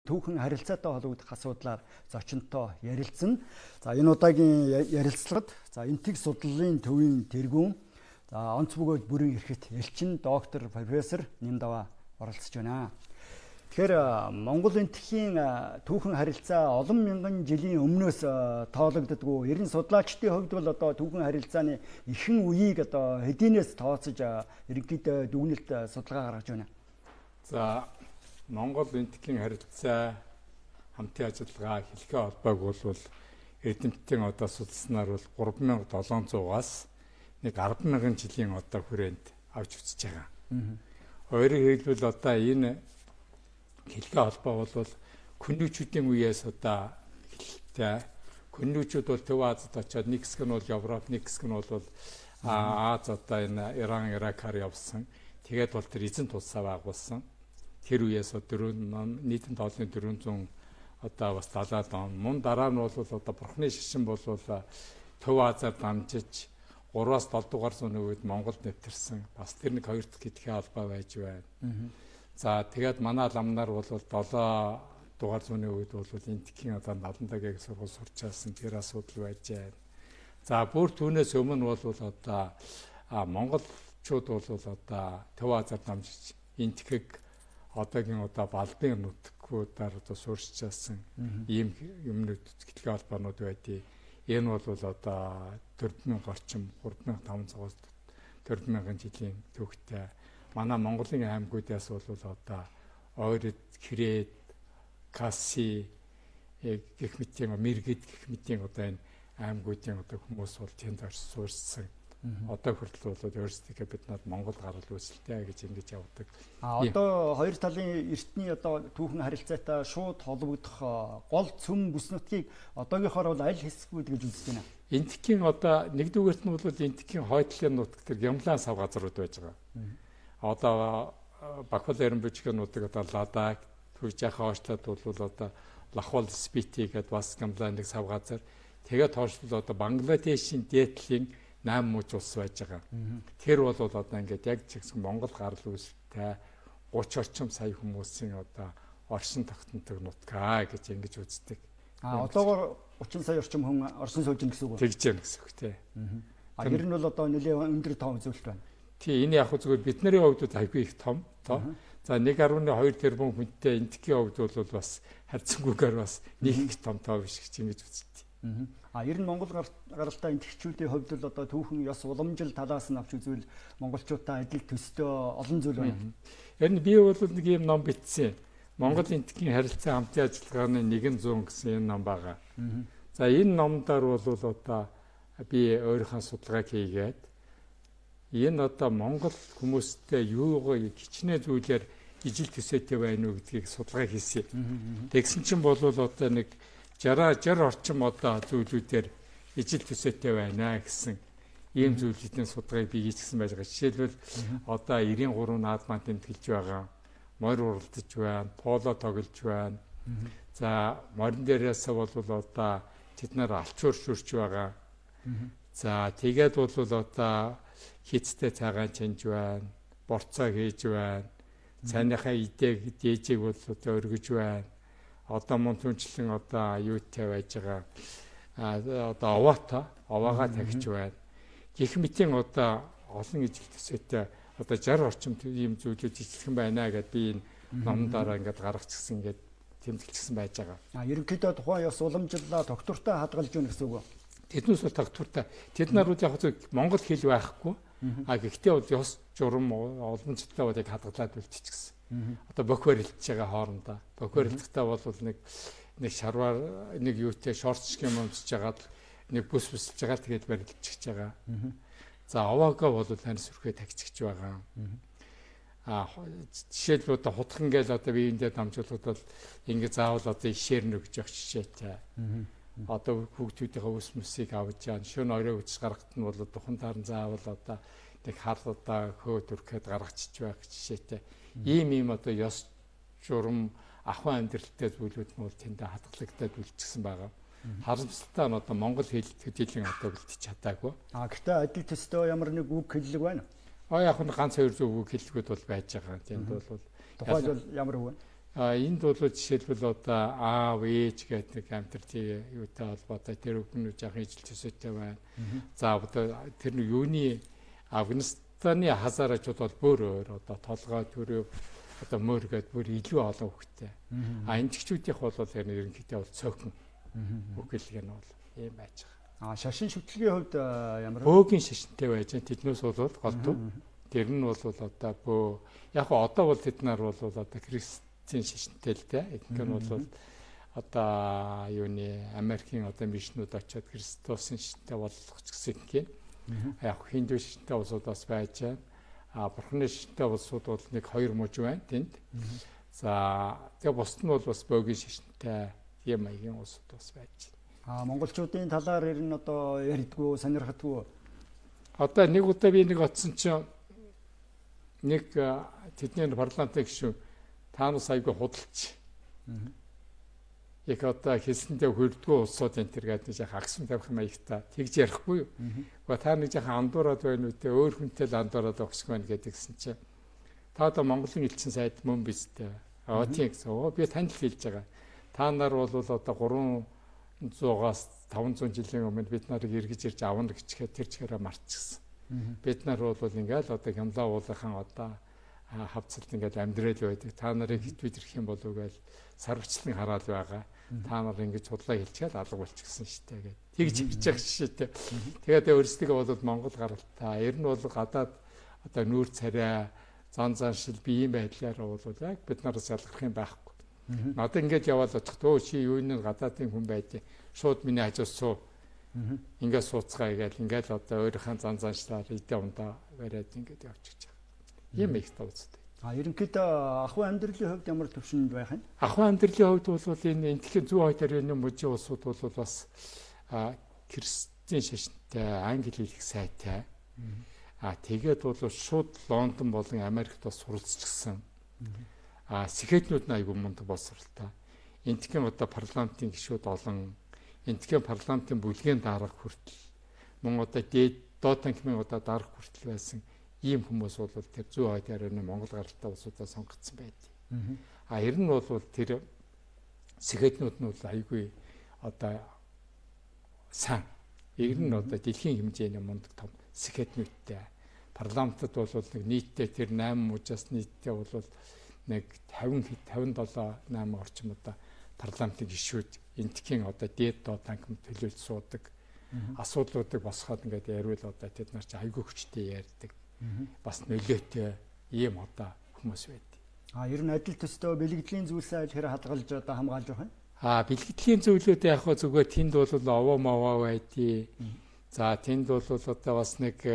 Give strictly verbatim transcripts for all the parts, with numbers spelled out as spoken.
Түүхэн харилцаатай холбогдох асуудлаар зочинтой ярилцсан. За энэ удаагийн ярилцлагад за энтэг судлалын төвийн тэргүүн за онц бөгөөд бүрэн эрхэт элчин доктор профессор Нимдава оролцож байна. Тэгэхээр Монгол энтхийн түүхэн харилцаа олон мянган жилийн өмнөөс тоологддоггүй. Ер нь судлаачдын хувьд бол одоо түүхэн харилцааны ихэнх үеийг одоо хэдийнээс тооцож ерөнхийдөө дүгнэлт судалгаа гаргаж байна. За Монгол энтхийн харилцаа хамтын ажиллагаа хэлхээ холбоог бол эрдэмтдийн одоо судалснаар бол гурван мянга долоон зуугаас нэг арван мянган жилийн одоо хүрээнд авч үзэж байгаа. Өөрөөр хэлбэл одоо энэ хэлхээ холбоо бол күнүүчүүдийн үеэс одоо хэлэлтэй. Күнүүчүүд бол Төв Азид очоод нэг хэсэг нь бол Европ, нэг хэсэг нь бол Аз одоо энэ Иран, Иракаар явсан. Тэгээд бол тэр эзэн тулсаа байгуулсан. Тэр үеэс дөрвөн нийтэн тоолны дөрвөн зуун одоо бас далаад он мөн дараа нь бол одоо бурхны шишин бол Төв Азаар дамжиж гураваас долоо дугаар зууны үед Монголд нэвтэрсэн. Бас тэр нэг хоёр дахь хэдхэн албаа байж байна. За тэгээд манай ламнаар бол долоо дугаар зууны үед бол энтхийн одоо Наландагийн сургууль сурч байсан тэр асуудал байж байна. За бүр түүнээс өмнө бол одоо монголчууд бол одоо Төв Азаар дамжиж энтхийг одоогийн одоо балбын нутгуудаар одоо суурьж чадсан ийм юмнууд сэтгэлгээ холбоонууд байдгийг. Энэ бол одоо дөрвөн мянга орчим гурван мянга таван цагаас дөрвөн мянган жилийн түүхтэй. Манай Монголын аймагуудаас бол одоо Ойрид, Кирээд, Касси гэх мэтийн Мэргэд гэх мэтийн одоо энэ аймагуудын одоо хүмүүс бол тэнд орж суурьсан. Одоо хүртэл бол өөрсдөө бид над Монгол гарал үүсэлтэй гэж ингэж явдаг. А одоо хоёр талын эртний одоо түүхэн харилцаатай шууд холбогдох гол цөм бүс нутгийг одоогийнхоор бол аль хэсгүүд гэж үздэг юм. Энтхийн одоо нэгдүгээрт нь бол энтхийн хойдлын нутаг тэр Гямлан сав газрууд байж байгаа. Одоо Бакул Эренбүжгийн нутаг одоо Ладак, Түжээхэ хойшлоод бол одоо Лахвал Спити гэдэг бас Гямлан нэг сав газар. Тэгээд хойшлол одоо Бангладешийн дээдлийн Нам мууч улс байж байгаа. Тэр бол одоо ингээд яг чигсэн Монгол гарал үүсэлтэй гурван орчим сая хүмүүсийн одоо оршин тогтндог нутгаа гэж ингэж үздэг. А одоогоор гурван сая орчим хүн оршин сууж ин гэсэн үг. Тэгж юм гэсэн үг тий. А ер нь бол одоо нэлээд өндөр том зөвлөлт байна. Тий, энэ яг зүгээр бидний хувьд айгүй их том тоо. За нэг гаруй хоёр тэрбум хүнтэй энтхийн хувьд бол бас харьцангуйгаар бас нэг их том тоо биш гэж ингэж үздэг. А ер нь Монгол гаралтай энтгчүүдийн хувьд л одоо түүхэн ёс уламжил талаас нь авч үзвэл монголчуудаа адил төстэй олон зүйл байна. Ер нь би бол нэг юм ном бичсэн. Монгол энтхийн харилцаа хамтын ажиллагааны нэгэн зуун гэсэн энэ ном байгаа. За энэ номдаар бол одоо би өөрийнхөө судалгааг хийгээд энэ одоо Монгол хүмүүстэй юугаа хичнээн зүйлээр ижил төсөөтэй байна уу гэдгийг судалгаа хийсэн. Тэгсэн чинь бол одоо нэг жараа орчим одоо зүйлүүдээр ижил төсөөтэй байна гэсэн ийм зүйлүүдийн судалгааг би хийчихсэн байж байгаа. Жишээлбэл одоо нирийн гурван наад маань тэмдэглэж байгаа. Морь уралдаж байна, поло тоглож байна. За морин дээрээс бол одоо тэд нар алчуур шүрч байгаа. За тэгээд бол одоо хитцтэй цагаан чинж байна, борцоо хийж байна. Цааныхаа идэг дээжийг бол одоо өргөж байна. Одоо мөн түнчлэн одоо юутай байж байгаа а одоо овоото овоогоо тагч байна. Гэх мэтийн одоо олон ижил төсөөтэй одоо шарх орчим ийм зүйлүүд ижилхэн байна гэдээ би энэ номдороо ингээд гаргачихсан ингээд тэмдэглэсэн байж байгаа. А ерөнхийдөө тухайн ёс уламжлалаа доктортой хадгалж өгнө гэсэн үг. Тэднээс бол доктортой. Тэд нар бол яг зөв Монгол хэл байхгүй. А гэхдээ бол ёс журам уламжлалаа бол яг хадгалаад үлдчихсэн. Одоо бок барилдж байгаа хоорондоо бок барилдахдаа бол нэг нэг шарваар нэг юутэй шортч юм өмсөж жагаад нэг бүс бүсэлж байгаа тэгээд барилдчихж байгаа. За овоогоо бол тань сүрхээ тагчиж байгаа. А жишээлбэл одоо хутхан гээл одоо биеиндээ дамжуулахад бол ингэ заавал одоо ишээр нөгж явах жишээтэй. Одоо хүүхдүүдийнхээ ус мөсийг авч яан шөнө орой үтс гаргахад нь бол духан таарн заавал одоо нэг хар одоо хөө төрхөд гаргачих байх жишээтэй. Ийм ийм одоо ёс журам ахуй амьдралтай зүйлүүд нь бол тэндээ хадгалагдаад үлдчихсэн байгаа. Харамсалтай нь одоо монгол хэл төдийлөн одоо үлдчих чадаагүй. А гэхдээ адил төстэй ямар нэг үг хэллэг байна. А яг нь ганц хоёр зөв үг хэллэгүүд бол байж байгаа. Тэнд бол тухайлбал ямар үг вэ? А энд бол жишээлбэл одоо аав ээж гэдэг амьтартын юутай холбоотой тэр хүмүүс яг ижил төсөөтэй байна. За одоо тэр нэг юуны Афганистаны хазаарчууд бол бүр өөр одоо толгой төрөв одоо мөр гэдэг бүр илүү олон хөвгтэй. А энтгчүүдийнх бол ерөнхийдөө бол цөөхөн үгэлэг нь бол ийм байж байгаа. А шашин шүтлгийн хувьд ямар бөөгийн шашинтай байж байгаа. Тэднээс бол голдуу. Тэр нь бол одоо бөө яг одоо бол тэд нар бол одоо христийн шашинтай л дээ. Эдгээр нь бол одоо юуны Америкийн одоо мишнүүд очиод Христосын шашинтай болох ч гэсэн юм. Яг хинду шашинтай улсууд бас байж байна. А бурхны шашинтай улсууд бол нэг хоёр мужи байна тэнд. За тэгээ бусд нь бол бас бөөгийн шашинтай юм аягийн улсууд бас байж байна. А монголчуудын талаар ер нь одоо ярдгүү сонирхдгүү. Одоо нэг удаа би нэг оцсон чинь нэг тэдний парламентын гишүүн таанус айгүй худалч. Яг одоо хэлсэндээ хөрдгөө улсууд энэ төр гэдэг яг агсан тавих юм аягта тэгж ярихгүй юу. Гэхдээ та нэг жоохон андуураад байна үү те өөр хүнтэй л андуураад өгсөх байна гэдгсэн чинь та одоо Монголын элчин сайд мөн биз дээ. Аа тийм гэсэн. Оо би танд л хэлж байгаа. Та нар бол одоо гурван зугаас таван зуун жилийн өмнө бид нарыг эргэж ирж авна гэчихэд тэр чигээрээ марчихсан. Бид нар бол ингээл одоо хямлаа уулынхан одоо хавцалт ингээд амьдрал байдаг. Та нарыг хитвид ирэх юм болов гээл сарвчлан хараад байгаа. Та нар ингэж худлаа хэлчихэл алга болчихсон штэ гэдэг. Тэгж хэлж байгаа шиштэй. Тэгээд өөрсдөө бол Монгол гаралтай. Ер нь бол гадаад одоо нүүр царай, зан заншил бие юм байдлаар бол яг бид нараас ялгарх юм байхгүй. Надад ингэж яваад очихдөө чи юу нэг гадаадын хүн байдیں۔ Шууд миний хажууд суу. Ингээд сууцгаа гээл ингээд одоо өөрийнхөө зан заншлаар идэ ундаа бариад ингээд явчихж байгаа. Ийм их тавцтай. А ерөнхийдөө ахуй амьдралын хувьд ямар төвшөнд байх юм? Ахуй амьдралын хувьд бол энэ энтхийн зүү хойд орны мужийн улсууд бол бас христийн шашинтай, англи хэлийг сайтай. А тэгээд бол шууд Лондон болон Америкт бас суралцчихсан. А сэхэтнүүд нь айгүй мундаг боловсралтай. Энтхийн одоо парламентын гишүүд олон энтхийн парламентын бүлгийн дарга хүртэл мөн одоо дээд доод танхимын одоо дарга хүртэл байсан ийм хүмүүс бол тэр зүү хойд орны Монгол гаралтай улсуудаа сонгогдсон байдаг. А ер нь бол тэр сэхэтнүүд нь бол айгүй одоо сан ер нь одоо дэлхийн хэмжээний мундаг том сэхэтнүүдтэй. Парламентд бол нэг нийтдээ тэр найман мужаас нийтдээ бол нэг тавин тавин долоо найман орчим одоо парламентын гишүүд энтхийн одоо дээд доод танхимд төлөөлж суудаг. Асуудлуудыг босгоод ингээд яриул одоо тэд нар чи айгүй хүчтэй ярьдаг. Бас нөлөөтэй ийм одоо хүмүүс байдаг. А ер нь адил төстэй бэлгэдлийн зүйлсээ аль хэрэг хадгалж одоо хамгаалж байгаа юм? А бэлгэдлийн зүйлүүд яг хөө зүгээр тэнд бол овоо мовоо байдгийг. За тэнд бол одоо бас нэг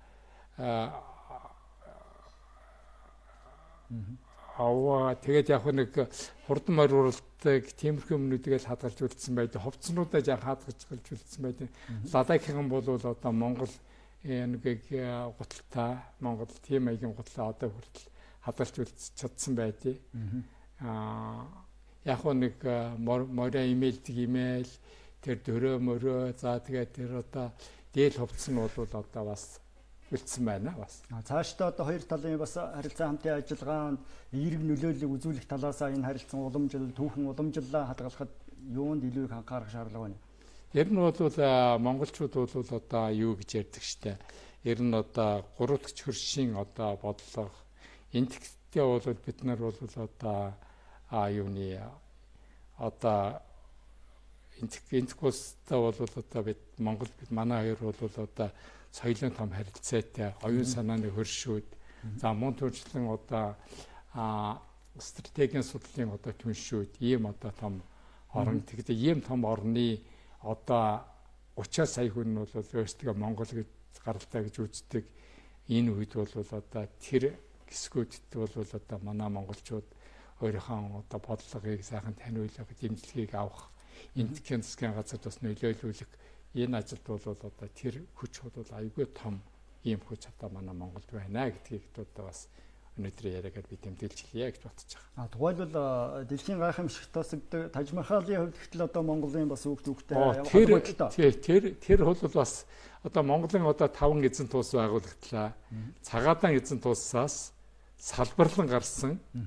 аваа тэгээд яг нэг хурдан морьруулдаг тиймэрхүү юмнуудыг л хадгалж үлдсэн байдаг. Ховцнуудаа яг хадгалж үлдсэн байдаг. Ладакийн бол одоо Монгол нэг гуталтай Монгол тийм аягийн гуталтай одоо хүртэл хадгалж үлдсэн чадсан байдаг. Аа яг нэг моря имэйлдэг имэйл тэр дөрөө мөрөө за тэгээд тэр одоо дээл ховцсон бол одоо бас үлдсэн байна бас. Цаашдаа одоо хоёр талын бас харилцаа хамтын ажиллагаанд эерэг нөлөөллийг үзүүлэх талаас энэ харилцан уламжлал, түүхэн уламжлалаа хадгалахад юунд илүү их анхаарах шаардлага байна? Ер нь бол монголчууд бол одоо юу гэж ярьдаг штэ. Ер нь одоо гурав дахь хөршийн одоо бодлого энтгтээ бол бид нар бол одоо а юуны одоо энтгүүстэй бол одоо бид Монгол бид манай хоёр бол одоо соёлын том харилцаатай, оюун санааны хөршүүд, за мөн төрчлэн одоо стратегийн судлалын одоо түншүүд, ийм одоо том орн. Тэгэхдээ ийм том орны одоо учир сая хүн нь бол өөрсдөө Монгол гэж гаралтай гэж үздэг. Энэ үед бол одоо тэр хэсгүүдэд бол одоо манай монголчууд өөрийнхөө одоо бодлогыг сайхан таниулах, дэмжлэгийг авах, энтхийн засгийн газар бас нөлөөлүүлэх энэ ажилд бол одоо тэр хүч бол аюулгүй том ийм хүч одоо манай Монголд байна гэдгийг одоо бас өнөөдөр яриагаар би тэмдэглэж хэлье гэж бодож байгаа. А тухайлбал дэлхийн гайхамшиг тосогддог Таж Махалын хувьд гэтэл одоо Монголын бас үг зүгтэй явагдав. Тэр тэр тэр бол бас одоо Монголын одоо таван эзэн туус байгуулагдлаа. Цагаадаан эзэн туусаас салбарлан гарсан.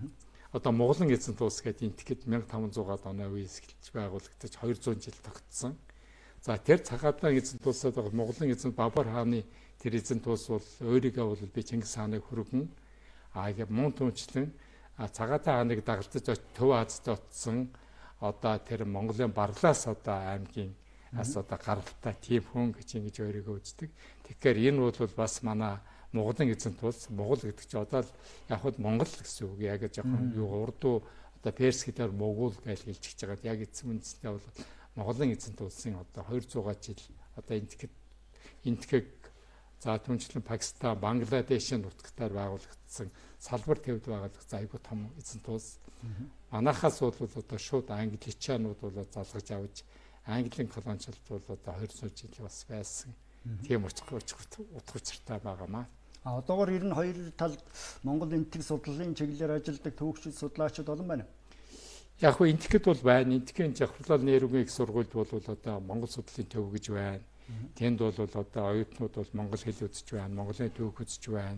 одоо Монголын эзэн туус гэдэг энтгэхэд мянга таван зуугаад оны үеэс эхэлж байгуулагдаж хоёр зуун жил тогтсон. За тэр цагаатаа эзэн туусаад байгаа Монголын эзэн Бабар хааны тэр эзэн туус бол өөрийгөө бол би Чингис хааныг хүргэн аа ингэ мөн түнчлэн цагаатаа хааныг дагалдаж Төв Азад очсон одоо тэр Монголын Барлаас одоо аймгийн ас одоо гаралтай тийм хүн гэж ингэж өөрийгөө үздэг. Тэгэхээр энэ бол бас манай Монголын эзэн туус Монгол гэдэг чинь одоо л яг хөө Монгол гэсэн үг. Яг жоохон юу урдуу одоо перс гэдээр Могул гэж хэлж байгаа. Яг эзэн үндэстэй бол Монголын эзэн туулсын одоо хоёр зуун жил одоо энтгэд энтгэг за түнчлэн Пакистан, Бангладешийн нутагтаар байгуулагдсан салбар төвд байгуулагдсан айгүй том эзэн туус. Манайхаас бол одоо шууд англичанууд бол залгаж авч Английн колоничлт бол одоо хоёр зуун жил бас байсан. Тийм утга учиртай байгаамаа. А одоогоор ер нь хоёр талд Монгол энтэг судлалын чиглэлээр ажилладаг төвөгчид судлаачид олон байна. Яг хөө энтгэд бол байна. Энтгэхийн Жавхлал нэрүүгийн их сургуульд бол одоо Монгол судлалын төв гэж байна. Тэнд бол одоо оюутнууд бол монгол хэл үзэж байна, Монголын түүх үзэж байна.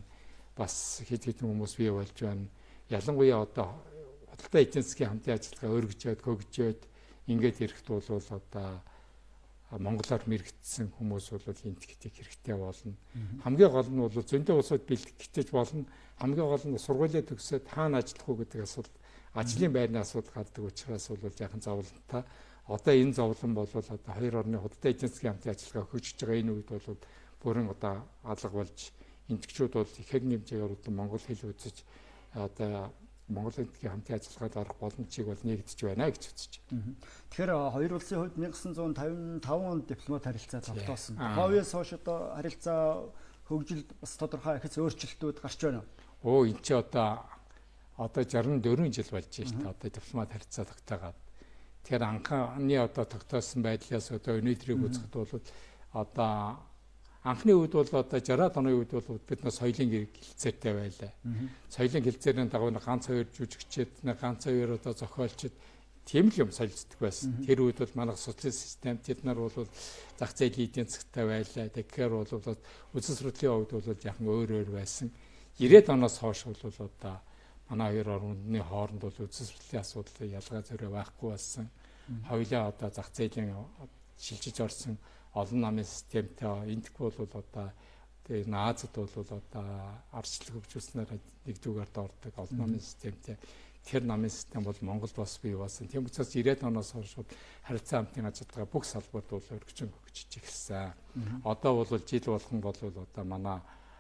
Бас хэд хэдэн хүмүүс бий болж байна. Ялангуяа одоо худалдаа эдийн засгийн хамтын ажиллагаа өргөжөөд, хөгжөөд ингээд ирэхэд бол одоо монголоор мэрэгдсэн хүмүүс бол энтгэдэг хэрэгтэй болно. Хамгийн гол нь бол зөндөө улсууд бэлтгэж болно. Хамгийн гол нь сургуулиуд төгсөөд хаана ажиллах уу гэдэг асуудал, ажлын байрны асуудал гардаг учраас бол яхан зовлонтой. Одоо энэ зовлон бол одоо хоёр орны худалдаа эдийн засгийн хамтын ажиллагаа хөгжиж байгаа энэ үед бол бүрэн одоо алга болж энтгчүүд бол их хэмжээгээр одоо монгол хэл үзэж одоо Монгол энтгийн хамтын ажиллагаанд орох боломжийг бол нэгдэж байна гэж үзэж байна. Тэгэхээр хоёр улсын хувьд 천ix тавин таван онд дипломат харилцаа тогтоосон. Хойоос хойш одоо харилцаа хөгжилд бас тодорхой ихс өөрчлөлтүүд гарч байна. Оо энэ ч одоо одоо шестьдесят четыре жил болж байна шүү дээ. Одоо дипломат харилцаа тогтоогаад. Тэгэхээр анхны одоо тогтоосон байдлаас одоо өнөөдрийг үзэхэд бол одоо анхны үед бол одоо шестьдесят оны үед бол бид нар соёлын хэлцээртэй байлаа. Соёлын хэлцээрийн дагуу ганц хоёр жүжигчид, ганц хоёр одоо зохиолчид тийм л юм солилцдог байсан. Тэр үед бол манайх социалист систем тэд нар бол зах зээлийн эдийн засгтай байлаа. Тэгэхээр бол үсэг сурдлын хувьд бол яхан өөр өөр байсан. девяносто оноос хойш бол одоо манай хоёр орны хооронд бол үсэг сурдлын асуудал ялгаа зөрөө байхгүй болсон. Хоёулаа одоо зах зээлийн шилжиж орсон олон намын системтэй энтг бол одоо тэр Азад бол одоо арчлаг хөгжүүлснээр нэгдүгээр доордог олон намын системтэй тэр намын систем бол Монголд бас бий болсон. Тийм учраас девяносто оноос хойш харилцаа хамтын ажиллагаа бүх салбарт бол өргөжин хөгжиж ирсэн. Одоо бол жил болгон бол одоо манай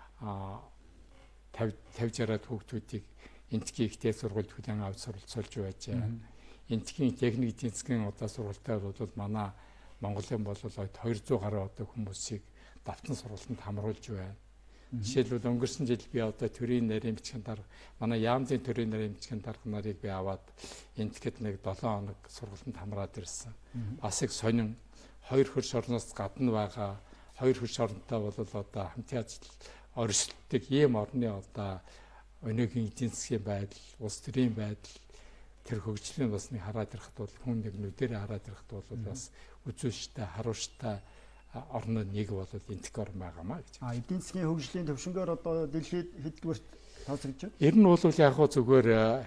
тавьж шестьдесят хүүхдүүдийг энтгийн ихтэй сургуульд хүлээн авч суралцуулж байж байна. Энтгийн техник эдийн засгийн одоо сургуультай бол манай Монголын бол хоёр зуун гаруй одоо хүмүүсийг давтан сургалтанд хамруулж байна. Жишээлбэл өнгөрсөн жил би одоо төрийн нарийн бичгийн дарга манай Яамзын төрийн нарийн бичгийн дарга нарыг би аваад энтгэд нэг долоон хоног сургалтанд хамраад ирсэн. Бас их сонин хоёр хөрш орноос гадна байгаа хоёр хөрш оронтой бол одоо хамтын ажил оршилдог ийм орны одоо өнөөгийн эдийн засгийн байдал, улс төрийн байдал тэр хөгжлийн басны хараад ирэхэд бол хүн нэг нүдэрээ хараад ирэхэд бол бас үзүүлжтэй, харуулжтай орнод нэг бол энтэх орн байгаамаа гэж. А эдийн засгийн хөгжлийн төвшнгөөр одоо дэлхийд хэддүгээрт тооцогдож байна? Ер нь бол яг хөө зүгээр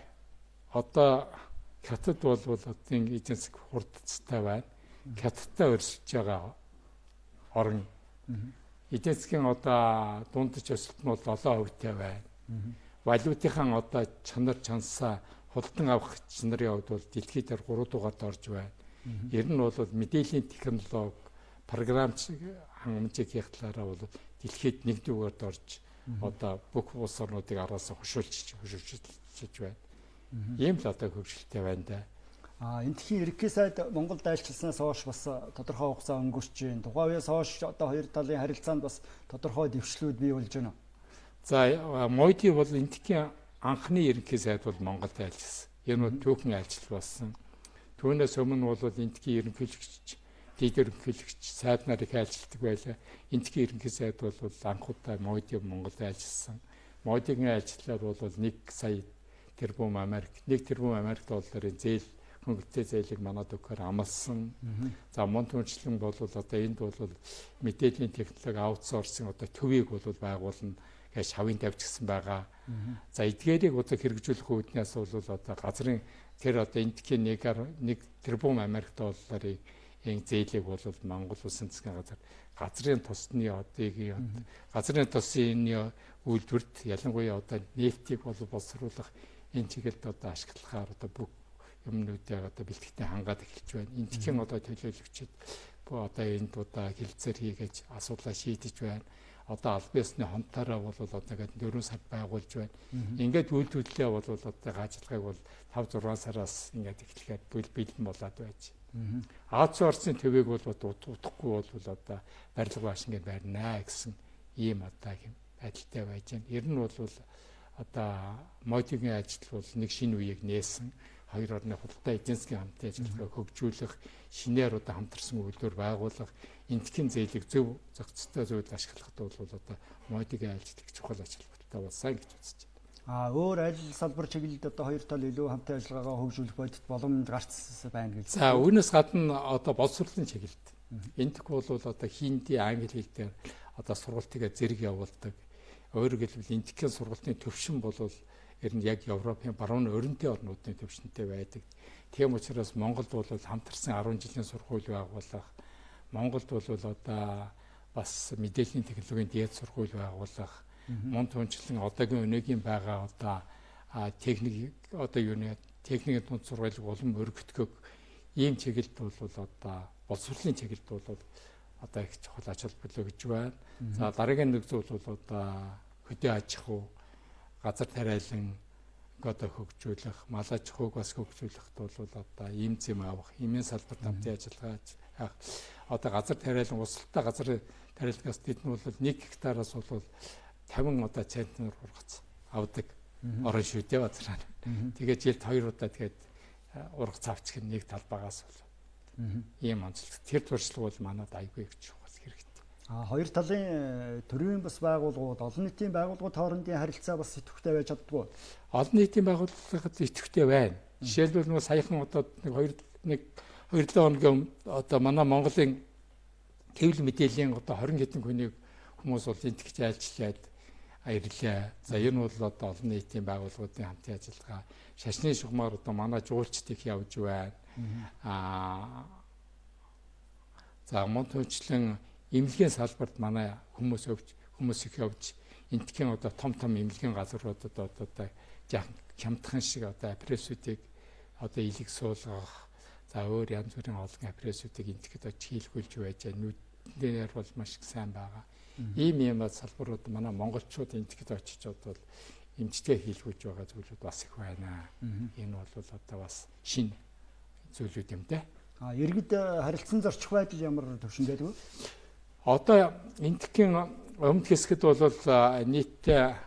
одоо хятад бол одын эдийн засаг хурдцтай байна. Хятадтай өрсөлдөж байгаа орн. Эдийн засгийн одоо дундаж өсөлт нь бол долоо хувьтай байна. Валютынхан одоо чанар чансаа худалдан авах чанарын хувьд бол дэлхийд гурав дугаард орж байна. Ер нь бол мэдээллийн технологи, програмч хангамжийн талаараа бол дэлхийд нэг дугаард орж одоо бүх улс орнуудыг араас хөшөөлж хөшөөлж байна. Ийм л одоо хөгжилтэй байна да. А энтхийн ерөнхий сайд Монголд айлчилснаас хойш бас тодорхой хугацаа өнгөрч байна. Тухайн үеэс хойш одоо хоёр талын харилцаанд бас тодорхой дэвшлүүд бий болж байна. За Мойди бол энтхийн анхны ерөнхий сайд бол Монголд айлчилсан. Энэ нь түүхэн айлчил болсон. Түүнээс өмнө бол энтхийн ерөнхийлөгч, дэд ерөнхийлөгч сайд нар их айлчилдаг байлаа. Энтхийн ерөнхий сайд бол анхудаа Мойди Монголд айлчилсан. Мойдигийн айлчлалаар бол нэг сая тэрбум Америк, нэг тэрбум Америк долларын зээл хөнгөлтэй зээлийг манад өгөхөөр амлсан. За мөн түнчлэн бол одоо энд бол мэдээллийн технологи аутсорсинг одоо төвийг бол байгуулна тэгээ шавын тавьчихсан байгаа. За эдгээрийг одоо хэрэгжүүлэх үүднээс бол одоо газрын тэр одоо энтхийн нэгээр нэг тэрбум Америк долларын энэ зээлийг бол Монгол Улсын засгийн газар газрын тосны одыг газрын тосын үйлдвэрт ялангуяа одоо нефтийг бол боловсруулах энэ чиглэлд одоо ашиглахаар одоо бүх юмнуудыг одоо бэлтгэгдээ хангаад эхэлж байна. Энтхийн одоо төлөөлөгчид одоо энд удаа хилцээр хийгээж асуудлаа шийдэж байна. Одоо албан ёсны хонтоороо бол одоо ингээд дөрвөн сар байгуулж байна. Ингээд үйлдвэрлэлээ бол одоо ажиллагааг бол тав зургаан сараас ингээд эхлэхэд бэлбэлэн болоод байж. Аз Орсын төвийг бол утахгүй бол одоо барилга бааш ингээд байрнаа гэсэн ийм одоо юм байдалтай байж байна. Ер нь бол одоо модигийн ажил бол нэг шинэ үеийг нээсэн. Хоёр орны худалдаа эдийн засгийн хамтын ажиллагааг хөгжүүлэх, шинээр одоо хамтарсан үйлдвэр байгуулах, энтхийн зээлийг зөв зохицтой зөвлөд ашиглахад бол одоо модигийн ажил их чухал ажилтнуудтай болсон гэж үзэж байна. А өөр аль салбар чиглэлд одоо хоёр тал илүү хамтын ажиллагаагаа хөгжүүлэх бодит боломж гарч байна гэж. За үүнээс гадна одоо боловсролын чиглэлд энтх бол одоо хинди, англи хэл дээр одоо сургалтыгаа зэрэг явуулдаг. Өөрөөр хэлбэл энтхийн сургалтын төвшин бол ер нь яг Европын баруун өрөнтэй орнуудын төвшөнтэй байдаг. Тийм учраас Монголд бол хамтарсан арван жилийн сургууль байгуулах, Монголд бол одоо бас мэдээллийн технологийн дээд сургууль байгуулах, мөн түнчлэн одоогийн өнөөгийн байгаа одоо техник одоо юуны техникийн дунд сургуулийг улам өргөтгөх ийм чиглэлд бол одоо боловсролын чиглэлд бол одоо их чухал ач холбогдол гэж байна. За дараагийн нэг зүйл бол одоо хөдөө аж ахуй, газар тариалан одоо хөгжүүлэх, мал аж ахуйг бас хөгжүүлэхэд бол одоо ийм зэм авах, эмийн салбарт хамтын ажиллагаа авах. Одоо газар тариалан усалтай газар тариалгаас тэд нь бол нэг гектараас бол тавин одоо центнер ургац авдаг орон шүү дээ базараа. Тэгээд жилд хоёр удаа тэгээд ургац авчих нь нэг талбайгаас бол ийм онцлог. Тэр туршлага бол манад айгүй их чухал хэрэгтэй. А хоёр талын төрийн бас байгууллагууд, олон нийтийн байгууллагууд хоорондын харилцаа бас идэвхтэй байж чаддгүй. Олон нийтийн байгууллагууд идэвхтэй байна. Жишээлбэл нэг саяхан одоо нэг хоёр нэг хоёр хоногийн одоо манай Монголын хэвлэл мэдээллийн одоо хорин хэдэн хүнийг хүмүүс бол энтгэж айлчлаад ирлээ. За энэ бол одоо олон нийтийн байгууллагуудын хамтын ажиллагаа. Шашны шугамар одоо манай жуулчд их явж байна. Аа за мөн түнчлэн эмнэлгийн салбарт манай хүмүүс өвч хүмүүс их явж энтхийн одоо том том эмнэлгийн газруудад одоо хямдхан шиг одоо аппрессүүдийг одоо илэг суулгах, за өөр янз бүрийн олон аппрессүүдийг энтгэд очиж хийлгүүлж байж байгаа. Нүднээр бол маш их сайн байгаа. Ийм юм салбарууд манай монголчууд энтгэд очиж одоо эмчтэй хийлгүүлж байгаа зүйлүүд бас их байна. Энэ бол одоо бас шинэ зүйлүүд юм дээ. А иргэд харилцан зорчих байдал ямар төвшөнд байдаг вэ? Одоо энтхийн өмнөх хэсгэд бол нийтдээ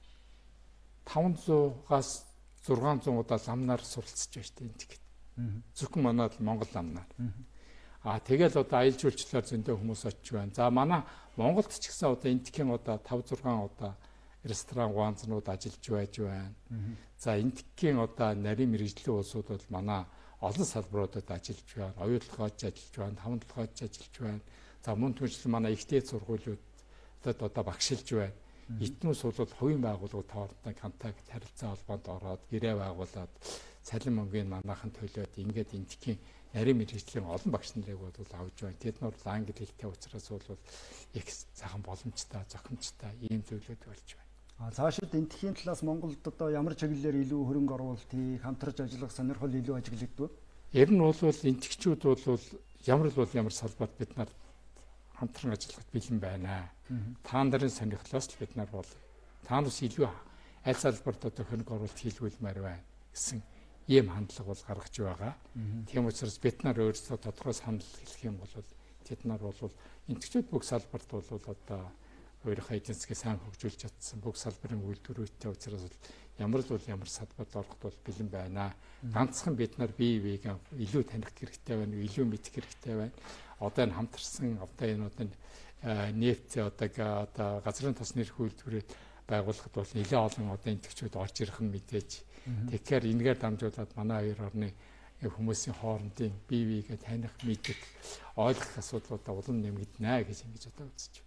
таванзуугаас зургаан зуун удаа ламнаар суралцж байна шүү дээ энтхэд. Зөвхөн манай Монгол ламнаар. А тэгэл одоо аялал жуулчлалаар зөндөө хүмүүс очиж байна. За манай Монголд ч гэсэн одоо энтхийн одоо тав зургаан удаа ресторан, гуанзнууд ажиллаж байж байна. За энтхийн одоо нарийн мэрэгжлийн улсууд бол манай олон салбаруудад ажиллаж байна. Оюутлогооч ажиллаж байна, тавантлогооч ажиллаж байна. За мөн түншлэн манай ихтэй сургуулиудад одоо багшилж байна. Эднээс бол хувийн байгууллагууд хоорондоо контакт харилцаа холбоонд ороод гэрээ байгуулад цалин мөнгөний манайхан төлөөд ингээд энтхийн нарийн мэрэгжлийн олон багш нарыг бол авж байна. Тэд нар англи хэлтэй учраас бол их сайхан боломжтой, зохимжтой ийм зүйлүүд болж байна. А цаашид энтхийн талаас Монголд одоо ямар чиглэлээр илүү хөрөнгө оруулалт хийх, хамтарч ажиллах сонирхол илүү ажиглагдав? Ер нь бол энтгчүүд бол ямар л бол ямар салбарт бид нар хамтран ажиллахад бэлэн байна. Та нарын сонирхлоос л бид нар бол та нараас илүү аль салбарт одоо хөрөнгө оруулалт хийлгүүлмээр байна гэсэн ийм хандлага бол гаргаж байгаа. Тийм учраас бид нар өөрсдөө тодорхой санал хэлэх юм бол тэд нар бол энтгчүүд бүх салбарт бол одоо өөрийнхөө эдийн засгийг сайн хөгжүүлж чадсан бүх салбарын үйлдвэрүүдтэй учраас ямар л бол ямар салбарт орохд бол бэлэн байна. Ганцхан бид нар бие биегээ илүү таних хэрэгтэй байна, илүү мэдэх хэрэгтэй байна. Одоо энэ хамтарсан одоо энэ одоо нефт одоо одоо газрын тосны эрх үйлдвэрээ байгуулахад бол нэлээд олон одоо энтгчүүд орж ирэх нь мэдээж. Тэгэхээр энэгээр дамжуулаад манай хоёр орны хүмүүсийн хоорондын бие биегээ таних, мэдэх, ойлгох асуудлуудаа улам нэмэгдэнэ гэж ингэж одоо үзэж байна.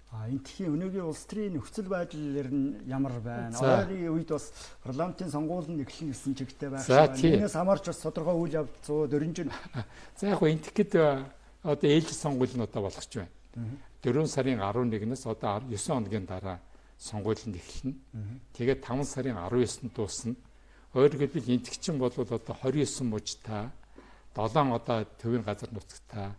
А энтхийн өнөөгийн улс төрийн нөхцөл байдал ер нь ямар байна? За. Ойрын үед бас парламентын сонгуул нь эхлэн гэсэн чигтэй байх За, шиг тийм. байна. Энээс хамаарч бас тодорхой үйл явдлууд өрнж байна. За яг хөө энтгэхэд одоо ээлжид сонгуул нь одоо болох ч байна. дөрвөн сарын арван нэгнээс одоо девэн хоногийн дараа сонгуул нь эхэлнэ. Тэгээд таван сарын арван есэнд дуусна. Өөрөөр хэлбэл энтгчин бол одоо двадцать девять мужтай долоон одоо төвийн газар нутагтай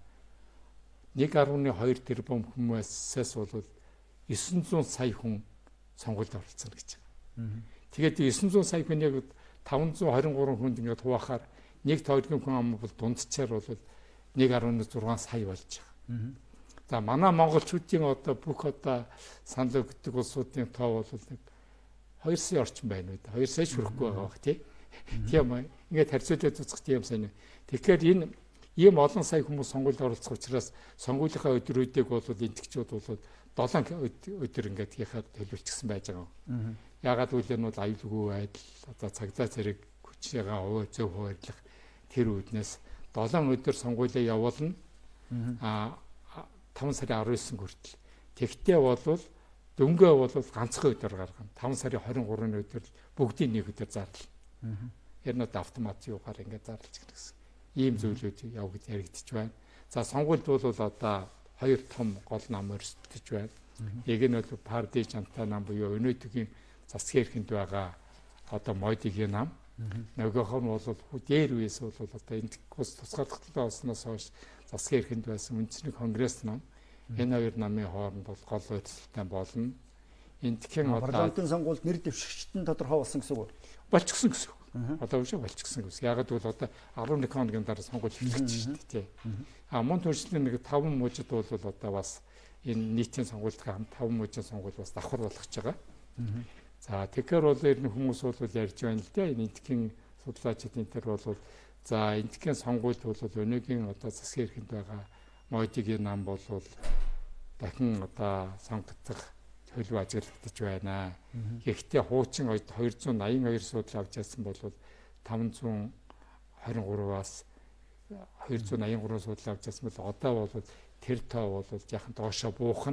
нэг гаруй хоёр тэрбум хүмүүсээс бол девятьсот сая хүн сонгуульд оролцсон гэж байна. Тэгээд девятьсот сая хүн яг five hundred twenty-three хүнд ингээд хуваахаар нэг тойргийн хүн ам бол дундчаар бол one point six сая болж байгаа. За манай монголчуудын одоо бүх одоо санал өгдөг улсуудын тоо бол нэг two сая орчим байна үү? two сая хүрэхгүй байгаа бах тий. Тийм ээ. Ингээд харьцуулаад үзэх тийм сайн. Тэгэхээр энэ ийм олон сая хүмүүс сонгуульд оролцох учраас сонгуулийнхаа өдрүүдийг бол энтгчүүд бол seven өдөр ингээд хийхэд төлөвлөсөн байж байгаа. Ягаад гэвэл энэ бол аюулгүй байдал одоо цагдаа зэрэг хүчээгээ өвөө зөв хуваарлах тэр үүднээс seven өдөр сонгуулиа явуулна. Аа five сарын nineteen хүртэл. Тэгтээ бол дөнгөө бол ганцхан өдөр гаргана. five сарын twenty-three-ны өдөр бүгдийн нэг өдөр зарлана. Тэр нь автомат юугаар ингээд зарлаж гэнэ гэсэн. Ийм зүйлүүд явагдаж яригдчих байна. За сонгуульд бол одоо хоёр том гол нам өрсөлдөж байна. Нэг нь бол Парди Жанта нам буюу өнөөдрийн засгийн эрхэнд байгаа одоо Модигийн нам. Нөгөөх нь бол дээр үеэс бол одоо энэ ус тусгаарлалтаа болсноос хойш засгийн эрхэнд байсан үндэсний конгресс нам. Энэ хоёр намын хооронд бол гол ойролцоогтой болно. Энтхийн одоо парламентын сонгуульд нэр дэвшигчт нь тодорхой болсон гэсэн үг. болчихсон гэсэн үг. Одоо үгүй болчихсон гэсэн. Яг л одоо eleven хоногийн дараа сонгуул эхэлж шүү дээ тий. А мөн төрслийн нэг five мужид бол одоо бас энэ нийтийн сонгуультай хамт five мужийн сонгуул бас давхар болгож байгаа. За тэгэхээр бол энэ хүмүүс бол ярьж байна л дээ. Энэ энтхийн судлаачдын тэр бол за энтхийн сонгуульд бол өнөөгийн одоо засгийн эрхэнд байгаа Модигийн нам бол дахин одоо сонгогдох төлөв ажиглагдаж байна. Гэхдээ хуучин two eighty-two судал авч яасан бол five twenty-three-аас two eighty-three судал авч яасан бол одоо бол тэр тоо бол яхан доошо буухна.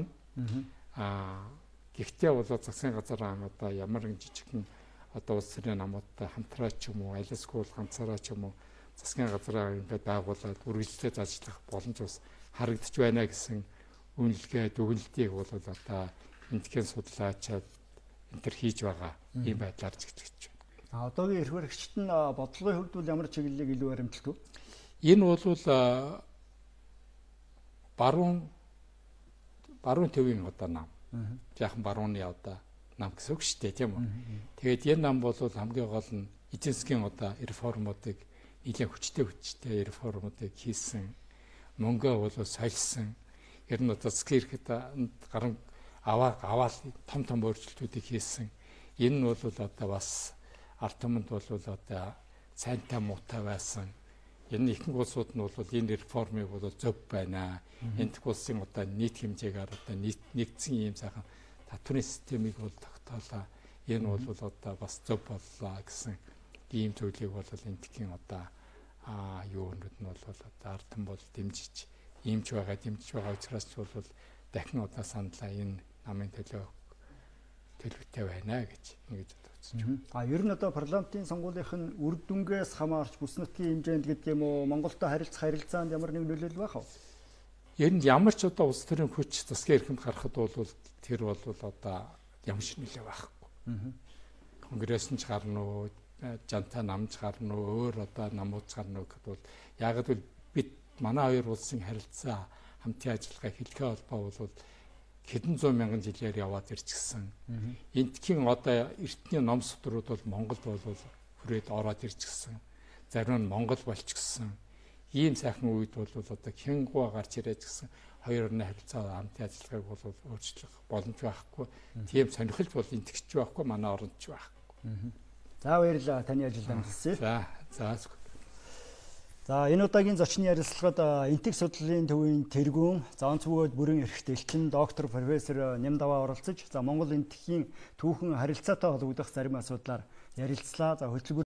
Аа гэхдээ бол засгийн газар ам одоо ямар нэг жижигхэн одоо улс төрийн намуудтай хамтраа ч юм уу, айлсгүй ганцаараа ч юм уу засгийн газраа ингээд байгуулад үргэлжлээд ажиллах боломж бас харагдаж байна гэсэн үнэлгээ дүгнэлтийг бол одоо энтхийн судлаачаад энэ төр хийж байгаа ийм байдлаар зэгцэж байна. А одоогийн эрх баригчид нь бодлогын хувьд бол ямар чиглэлийг илүү баримталдаг вэ? Энэ бол баруун баруун төвийн одоо нам. Яахан барууны одоо нам гэсэн үг шүү дээ тийм үү. Тэгээд энэ нам бол хамгийн гол нь эдийн засгийн одоо реформуудыг нэлээд хүчтэй хүчтэй реформуудыг хийсэн. Мөнгөө бол сольсон. Ер нь одоо засгийн эрхэд гарan аваа аваад том том өөрчлөлтүүдийг хийсэн. Энэ нь бол одоо бас ард түмэнд бол одоо цайнтай муутай байсан. Энэ ихэнх улсууд нь бол энэ реформыг бол зөв байна. Энд улсын одоо нийт хэмжээгээр одоо нэгдсэн ийм сайхан татврын системийг бол тогтоолоо. Энэ бол одоо бас зөв боллоо гэсэн ийм зүйлийг бол энтхийн одоо аа юунууд нь бол одоо ард түмэн бол дэмжиж иймч байгаа дэмжиж байгаа учраас бол дахин одоо саналаа энэ намын төлөө төлөвтэй байна гэж ингэж бодож байна. А ер нь одоо парламентын сонгуулийнх нь үр дүнгээс хамаарч бүс нутгийн хэмжээнд гэдэг юм уу Монголтой харилцах харилцаанд ямар нэг нөлөөлөл байх вэ? Ер нь ямар ч одоо улс төрийн хүч засгийн эрхэнд гарахад бол тэр бол одоо ямар ч нөлөө байхгүй. Конгресс нь ч гарна уу, жанта намж гарна уу, өөр одоо намууд гарна уу гэхэд бол яг л бид манай хоёр улсын харилцаа хамтын ажиллагаа хэлхээ холбоо бол хэдэн зуун мянган жилээр яваад ирчихсэн. Энтхийн одоо эртний ном судрууд бол Монголд бол хүрээд ороод ирчихсэн. Зарим нь Монгол болчихсон. Ийм сайхан үед бол одоо Хингуа гарч ирээд гэсэн хоёр орны харилцаа хамтын ажиллагааг бол өөрчлөх боломж байхгүй. Тийм сонирхолж бол энтгэж байхгүй, манай оронд ч байхгүй. За баярлалаа таны ажилд амжилтсаа. За за. За энэ удаагийн зочны ярилцлагад энтэг судлалын төвийн тэргүүн, за онц бөгөөд бүрэн эрхт элчин доктор профессор Нямдаваа оролцож, за Монгол энтхийн түүхэн харилцаатай холбогдох зарим асуудлаар ярилцлаа. За хөтөлбөр